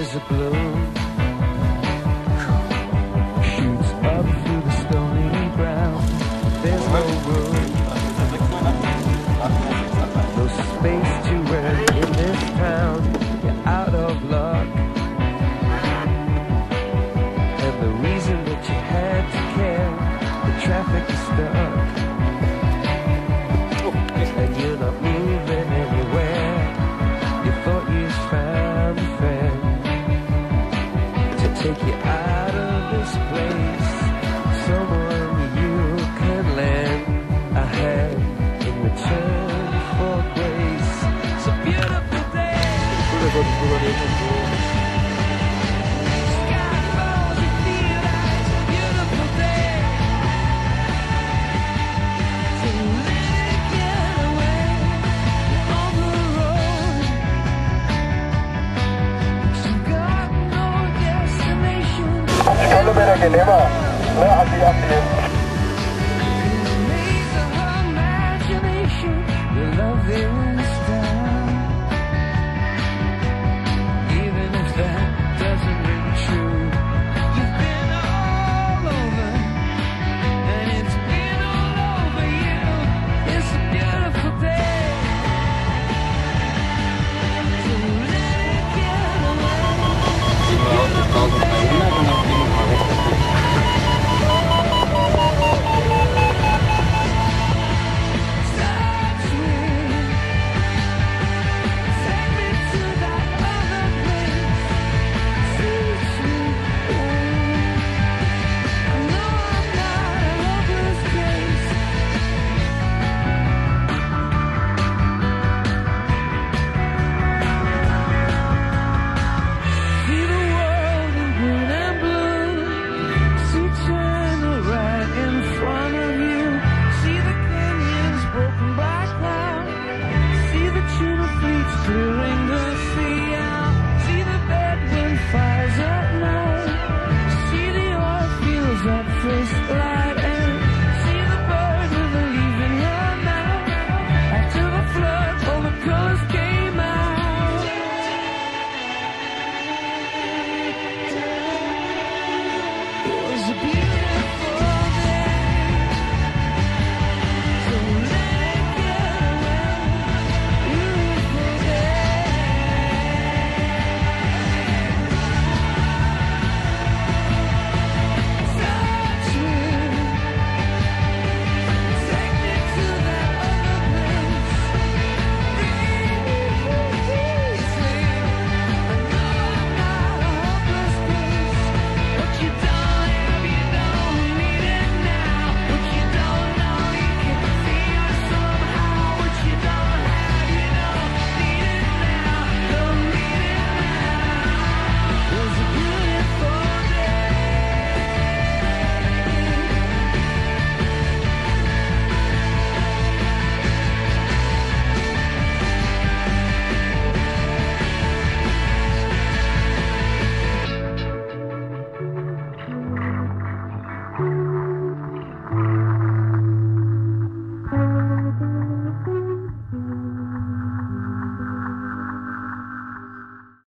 as a balloon shoots up through the stony ground. There's no room, no space to rent in this town. You're out of luck, and the reason that you had to care, the traffic is stuck, and you're not moving anywhere. You thought you found a friend to take you out of this place, someone you can lend a hand in return for grace. It's a beautiful day. Sky falls, you feel like it's a beautiful day. So let it get away on the road. You got no destination. Kalau mereka lewat, lah hati-hati.